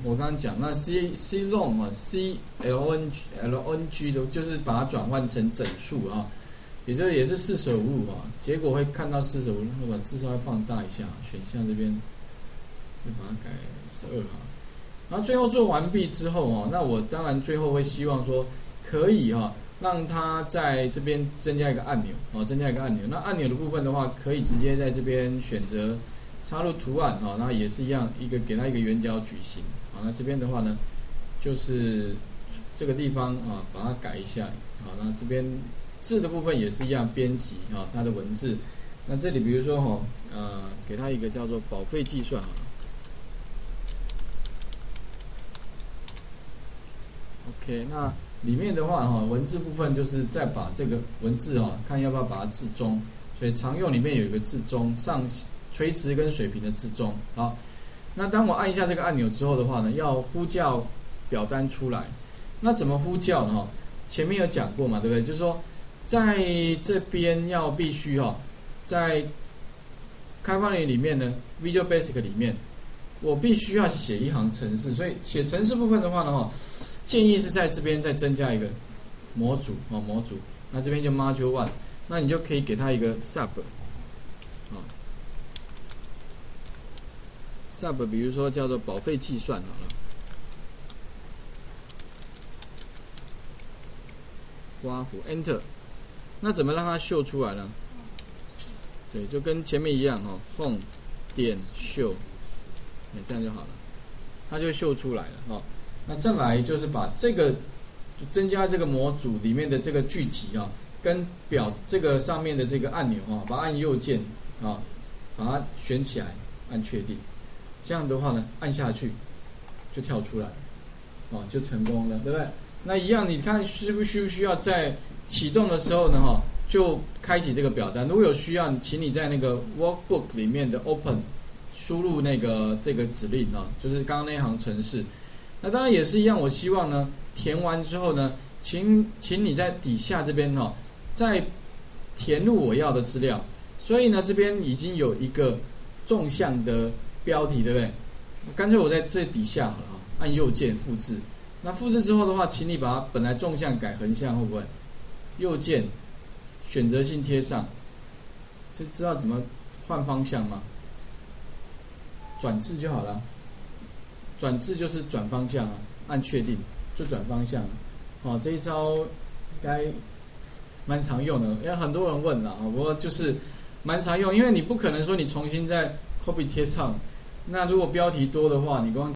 我刚刚讲那 C long 啊 CLNG 的，就是把它转换成整数啊，也是45啊，结果会看到45，我把字稍微放大一下，选项这边是把它改12哈。然后最后做完毕之后哦，那我当然最后会希望说可以哈，让它在这边增加一个按钮哦，增加一个按钮。那按钮的部分的话，可以直接在这边选择插入图案啊，那也是一样，给它一个圆角矩形啊。那这边的话呢，就是这个地方啊，把它改一下啊。那这边字的部分也是一样，编辑啊它的文字。那这里比如说给它一个叫做保费计算啊。OK， 那里面的话文字部分就是再把这个文字看要不要把它置中，所以常用里面有一个置中，垂直跟水平的置中。好，那当我按一下这个按钮之后的话呢，要呼叫表单出来。那怎么呼叫呢？前面有讲过嘛，对不对？就是说在这边要必须在开发里面呢 ，Visual Basic 里面，我必须要写一行程式，所以写程式部分的话呢建议是在这边再增加一个模组模组，那这边就 Module 1， 那你就可以给它一个 sub， 比如说叫做保费计算好了，刮胡 Enter， 那怎么让它秀出来呢？对，就跟前面一样Home 点秀，这样就好了，它就秀出来了那再来就是把这个增加这个模组里面的这个具体跟这个上面的这个按钮把它按右键把它选起来，按确定，这样的话呢，按下去就跳出来就成功了，对不对？那一样，你看需不需要在启动的时候呢就开启这个表单？如果有需要，请你在那个 Workbook 里面的 Open 输入这个指令就是刚刚那一行程式。那当然也是一样，我希望呢填完之后呢，请你在底下这边再填入我要的资料。所以呢，这边已经有一个纵向的标题，对不对？干脆我在这底下好了按右键复制。那复制之后的话，请你把它本来纵向改横向，会不会？右键选择性贴上，是知道怎么换方向吗？转字就好了。转字就是转方向按确定就转方向这一招应该蛮常用的，因为很多人问啦不过就是蛮常用，因为你不可能说你重新再 copy 贴上，那如果标题多的话，你光